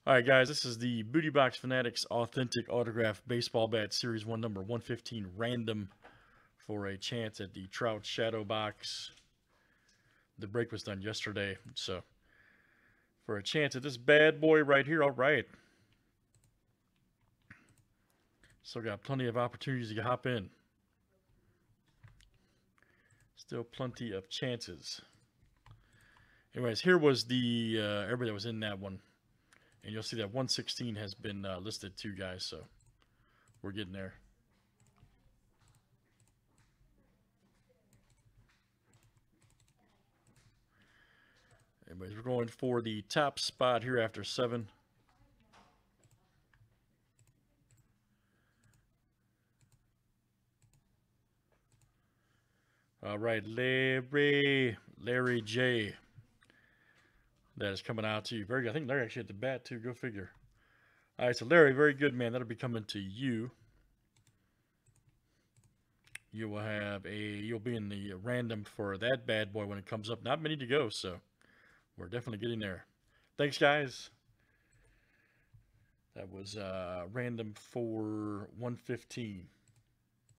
All right, guys, this is the Booty Box Fanatics Authentic Autograph Baseball Bat Series 1 number 115 random for a chance at the Trout Shadow Box. The break was done yesterday, so for a chance at this bad boy right here, all right. Still got plenty of opportunities to hop in. Still plenty of chances. Anyways, here was the everybody that was in that one. And you'll see that 116 has been listed too, guys, so we're getting there. Anyways, we're going for the top spot here after 7. All right, Larry J. That is coming out to you. Very good. I think Larry actually had the bat too. Go figure. All right, so Larry, very good, man. That'll be coming to you. You will have you'll be in the random for that bad boy when it comes up. Not many to go, so we're definitely getting there. Thanks, guys. That was random for 115.